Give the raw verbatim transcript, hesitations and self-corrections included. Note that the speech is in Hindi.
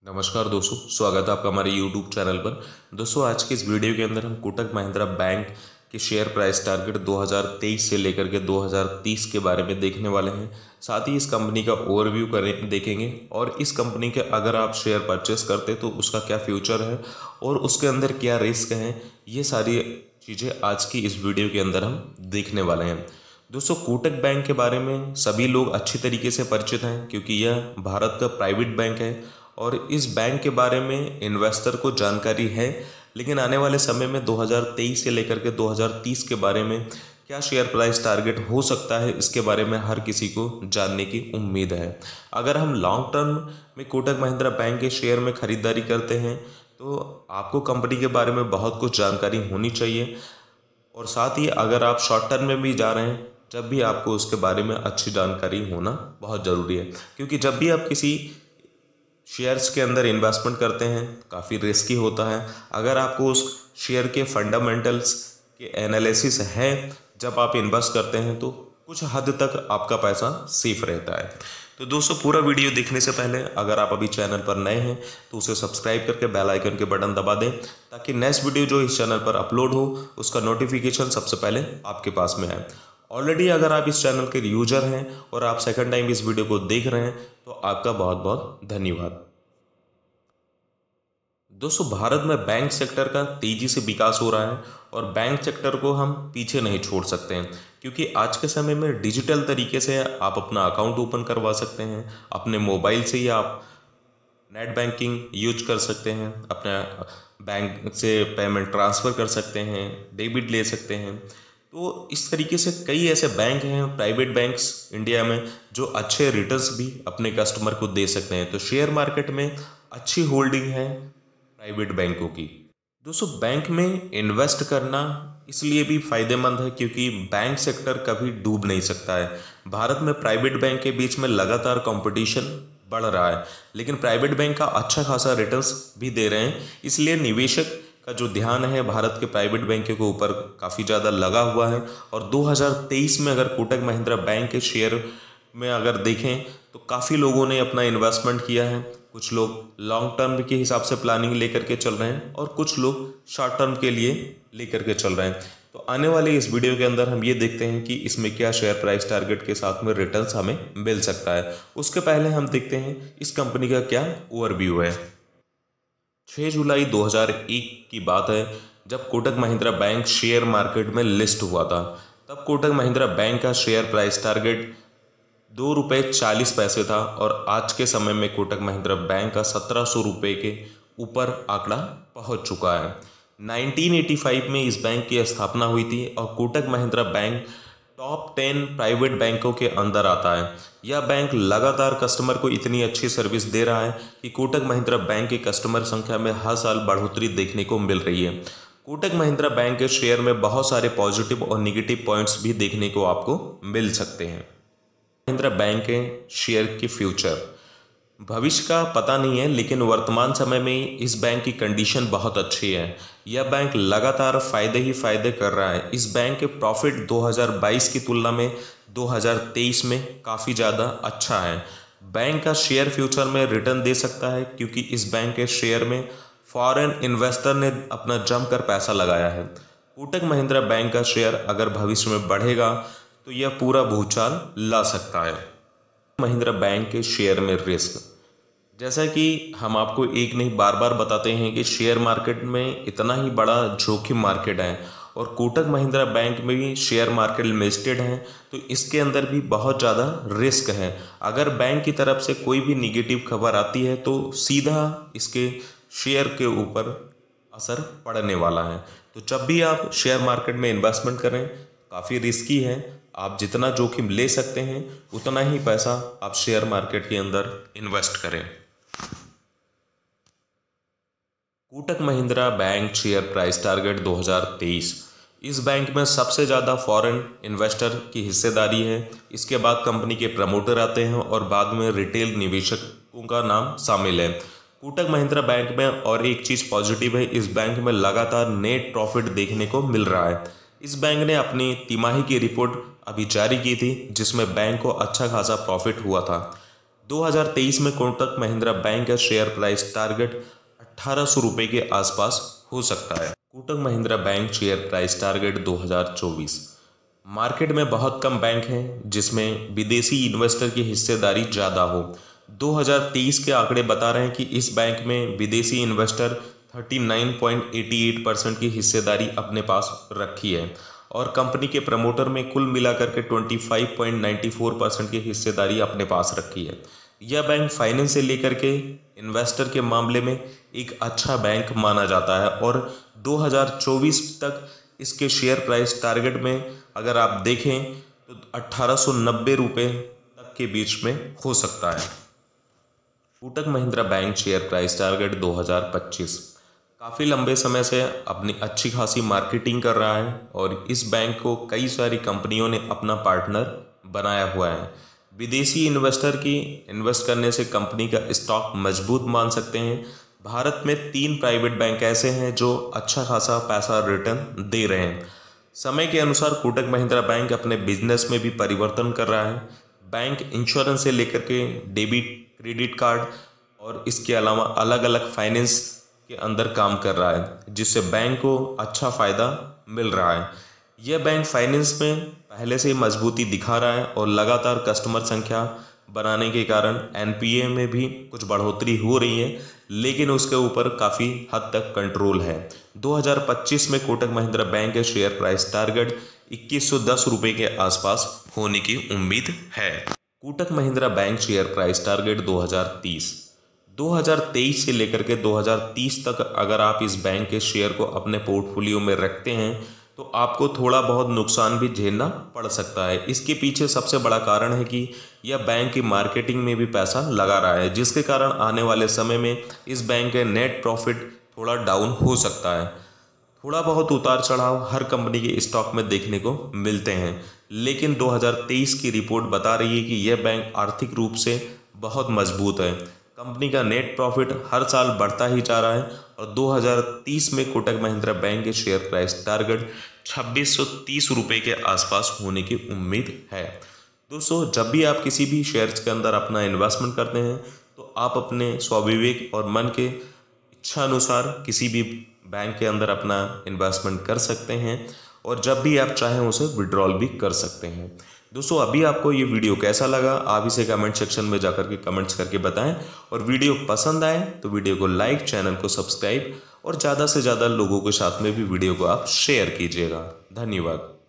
नमस्कार दोस्तों, स्वागत है आपका हमारे यूट्यूब चैनल पर। दोस्तों, आज के इस वीडियो के अंदर हम कोटक महिंद्रा बैंक के शेयर प्राइस टारगेट दो हज़ार तेईस से लेकर के दो हज़ार तीस के बारे में देखने वाले हैं। साथ ही इस कंपनी का ओवरव्यू करें देखेंगे और इस कंपनी के अगर आप शेयर परचेस करते तो उसका क्या फ्यूचर है और उसके अंदर क्या रिस्क हैं, ये सारी चीज़ें आज की इस वीडियो के अंदर हम देखने वाले हैं। दोस्तों, कोटक बैंक के बारे में सभी लोग अच्छी तरीके से परिचित हैं क्योंकि यह भारत का प्राइवेट बैंक है और इस बैंक के बारे में इन्वेस्टर को जानकारी है। लेकिन आने वाले समय में दो हज़ार तेईस से लेकर के दो हज़ार तीस के बारे में क्या शेयर प्राइस टारगेट हो सकता है, इसके बारे में हर किसी को जानने की उम्मीद है। अगर हम लॉन्ग टर्म में कोटक महिंद्रा बैंक के शेयर में खरीदारी करते हैं तो आपको कंपनी के बारे में बहुत कुछ जानकारी होनी चाहिए और साथ ही अगर आप शॉर्ट टर्म में भी जा रहे हैं जब भी आपको उसके बारे में अच्छी जानकारी होना बहुत ज़रूरी है, क्योंकि जब भी आप किसी शेयर्स के अंदर इन्वेस्टमेंट करते हैं काफ़ी रिस्की होता है। अगर आपको उस शेयर के फंडामेंटल्स के एनालिसिस है जब आप इन्वेस्ट करते हैं तो कुछ हद तक आपका पैसा सेफ रहता है। तो दोस्तों, पूरा वीडियो देखने से पहले अगर आप अभी चैनल पर नए हैं तो उसे सब्सक्राइब करके बेल आइकन के बटन दबा दें ताकि नेक्स्ट वीडियो जो इस चैनल पर अपलोड हो उसका नोटिफिकेशन सबसे पहले आपके पास में आए। ऑलरेडी अगर आप इस चैनल के यूजर हैं और आप सेकंड टाइम इस वीडियो को देख रहे हैं तो आपका बहुत बहुत धन्यवाद। दोस्तों, भारत में बैंक सेक्टर का तेजी से विकास हो रहा है और बैंक सेक्टर को हम पीछे नहीं छोड़ सकते हैं, क्योंकि आज के समय में डिजिटल तरीके से आप अपना अकाउंट ओपन करवा सकते हैं। अपने मोबाइल से ही आप नेट बैंकिंग यूज कर सकते हैं, अपने बैंक से पेमेंट ट्रांसफ़र कर सकते हैं, डेबिट ले सकते हैं। तो इस तरीके से कई ऐसे बैंक हैं, प्राइवेट बैंक्स इंडिया में, जो अच्छे रिटर्न्स भी अपने कस्टमर को दे सकते हैं। तो शेयर मार्केट में अच्छी होल्डिंग है प्राइवेट बैंकों की। दोस्तों, बैंक में इन्वेस्ट करना इसलिए भी फायदेमंद है क्योंकि बैंक सेक्टर कभी डूब नहीं सकता है। भारत में प्राइवेट बैंक के बीच में लगातार कंपटीशन बढ़ रहा है, लेकिन प्राइवेट बैंक का अच्छा खासा रिटर्न्स भी दे रहे हैं। इसलिए निवेशक का जो ध्यान है भारत के प्राइवेट बैंकों के ऊपर काफ़ी ज़्यादा लगा हुआ है। और दो हज़ार तेईस में अगर कोटक महिंद्रा बैंक के शेयर में अगर देखें तो काफ़ी लोगों ने अपना इन्वेस्टमेंट किया है। कुछ लोग लॉन्ग टर्म के हिसाब से प्लानिंग लेकर के चल रहे हैं और कुछ लोग शॉर्ट टर्म के लिए लेकर के चल रहे हैं। तो आने वाले इस वीडियो के अंदर हम ये देखते हैं कि इसमें क्या शेयर प्राइस टारगेट के साथ में रिटर्न्स हमें मिल सकता है। उसके पहले हम देखते हैं इस कंपनी का क्या ओवरव्यू है। छह जुलाई दो हज़ार एक की बात है जब Kotak Mahindra bank share market में लिस्ट हुआ था। तब कोटक महिंद्रा बैंक का शेयर प्राइस टारगेट दो रुपये चालीस पैसे था और आज के समय में कोटक महिंद्रा बैंक का सत्रह सौ रुपये के ऊपर आंकड़ा पहुंच चुका है। उन्नीस सौ पचासी में इस बैंक की स्थापना हुई थी और Kotak Mahindra bank top ten private बैंकों के अंदर आता है। यह बैंक लगातार कस्टमर को इतनी अच्छी सर्विस दे रहा है कि कोटक महिंद्रा बैंक की कस्टमर संख्या में हर साल बढ़ोतरी देखने को मिल रही है। कोटक महिंद्रा बैंक के शेयर में बहुत सारे पॉजिटिव और निगेटिव पॉइंट्स भी देखने को आपको मिल सकते हैं। महिंद्रा बैंक के शेयर के फ्यूचर भविष्य का पता नहीं है, लेकिन वर्तमान समय में इस बैंक की कंडीशन बहुत अच्छी है। यह बैंक लगातार फायदे ही फायदे कर रहा है। इस बैंक के प्रॉफिट दो हज़ार बाईस की तुलना में दो हज़ार तेईस में काफ़ी ज़्यादा अच्छा है। बैंक का शेयर फ्यूचर में रिटर्न दे सकता है क्योंकि इस बैंक के शेयर में फॉरेन इन्वेस्टर ने अपना जमकर पैसा लगाया है। कोटक महिंद्रा बैंक का शेयर अगर भविष्य में बढ़ेगा तो यह पूरा भूचाल ला सकता है। महिंद्रा बैंक के शेयर में रिस्क, जैसा कि हम आपको एक नहीं बार बार बताते हैं कि शेयर मार्केट में इतना ही बड़ा जोखिम मार्केट है और कोटक महिंद्रा बैंक में भी शेयर मार्केट लिस्टेड है, तो इसके अंदर भी बहुत ज़्यादा रिस्क है। अगर बैंक की तरफ से कोई भी निगेटिव खबर आती है तो सीधा इसके शेयर के ऊपर असर पड़ने वाला है। तो जब भी आप शेयर मार्केट में इन्वेस्टमेंट करें, काफ़ी रिस्की है। आप जितना जोखिम ले सकते हैं उतना ही पैसा आप शेयर मार्केट के अंदर इन्वेस्ट करें। Kotak Mahindra bank share price target दो हज़ार तेईस। इस बैंक में सबसे ज़्यादा फॉरेन इन्वेस्टर की हिस्सेदारी है। इसके बाद कंपनी के प्रमोटर आते हैं और बाद में रिटेल निवेशकों का नाम शामिल है। कोटक महिंद्रा बैंक में और एक चीज़ पॉजिटिव है, इस बैंक में लगातार नेट प्रॉफिट देखने को मिल रहा है। इस बैंक ने अपनी तिमाही की रिपोर्ट अभी जारी की थी जिसमें बैंक को अच्छा खासा प्रॉफिट हुआ था। दो हज़ार तेईस में कोटक महिंद्रा बैंक का शेयर प्राइस टारगेट अठारह सौ रुपये के आसपास हो सकता है। Kotak Mahindra bank share price target दो हज़ार चौबीस। मार्केट में बहुत कम बैंक हैं जिसमें विदेशी इन्वेस्टर की हिस्सेदारी ज़्यादा हो। दो हज़ार तेईस के आंकड़े बता रहे हैं कि इस बैंक में विदेशी इन्वेस्टर उनतालीस पॉइंट अट्ठासी परसेंट की हिस्सेदारी अपने पास रखी है और कंपनी के प्रमोटर में कुल मिलाकर के पच्चीस पॉइंट नौ चार परसेंट की हिस्सेदारी अपने पास रखी है। यह बैंक फाइनेंस से लेकर के इन्वेस्टर के मामले में एक अच्छा बैंक माना जाता है और दो हज़ार चौबीस तक इसके शेयर प्राइस टारगेट में अगर आप देखें तो अठारह सौ नब्बे रुपये तक के बीच में हो सकता है। Kotak Mahindra bank share price target दो हज़ार पच्चीस। काफ़ी लंबे समय से अपनी अच्छी खासी मार्केटिंग कर रहा है और इस बैंक को कई सारी कंपनियों ने अपना पार्टनर बनाया हुआ है। विदेशी इन्वेस्टर की इन्वेस्ट करने से कंपनी का स्टॉक मजबूत मान सकते हैं। भारत में तीन प्राइवेट बैंक ऐसे हैं जो अच्छा खासा पैसा रिटर्न दे रहे हैं। समय के अनुसार कोटक महिंद्रा बैंक अपने बिजनेस में भी परिवर्तन कर रहा है। बैंक इंश्योरेंस से लेकर के डेबिट क्रेडिट कार्ड और इसके अलावा अलग अलग फाइनेंस के अंदर काम कर रहा है जिससे बैंक को अच्छा फ़ायदा मिल रहा है। यह बैंक फाइनेंस में पहले से ही मजबूती दिखा रहा है और लगातार कस्टमर संख्या बनाने के कारण एन पी ए में भी कुछ बढ़ोतरी हो रही है, लेकिन उसके ऊपर काफ़ी हद तक कंट्रोल है। दो हज़ार पच्चीस में कोटक महिंद्रा बैंक के शेयर प्राइस टारगेट इक्कीस सौ दस रुपये के आसपास होने की उम्मीद है। Kotak Mahindra bank share price target दो हज़ार तीस। दो हज़ार तेईस से लेकर के दो हज़ार तीस तक अगर आप इस बैंक के शेयर को अपने पोर्टफोलियो में रखते हैं तो आपको थोड़ा बहुत नुकसान भी झेलना पड़ सकता है। इसके पीछे सबसे बड़ा कारण है कि यह बैंक की मार्केटिंग में भी पैसा लगा रहा है, जिसके कारण आने वाले समय में इस बैंक के नेट प्रॉफिट थोड़ा डाउन हो सकता है। थोड़ा बहुत उतार चढ़ाव हर कंपनी के स्टॉक में देखने को मिलते हैं, लेकिन दो हज़ार तेईस की रिपोर्ट बता रही है कि यह बैंक आर्थिक रूप से बहुत मजबूत है। कंपनी का नेट प्रॉफिट हर साल बढ़ता ही जा रहा है और दो हज़ार तीस में कोटक महिंद्रा बैंक के शेयर प्राइस टारगेट छब्बीस सौ तीस रुपये के आसपास होने की उम्मीद है। दोस्तों, जब भी आप किसी भी शेयर्स के अंदर अपना इन्वेस्टमेंट करते हैं तो आप अपने स्वविवेक और मन के इच्छा अनुसार किसी भी बैंक के अंदर अपना इन्वेस्टमेंट कर सकते हैं और जब भी आप चाहें उसे विड्रॉल भी कर सकते हैं। दोस्तों, अभी आपको ये वीडियो कैसा लगा आप इसे कमेंट सेक्शन में जाकर के कमेंट्स करके बताएं और वीडियो पसंद आए तो वीडियो को लाइक, चैनल को सब्सक्राइब और ज़्यादा से ज़्यादा लोगों के साथ में भी वीडियो को आप शेयर कीजिएगा। धन्यवाद।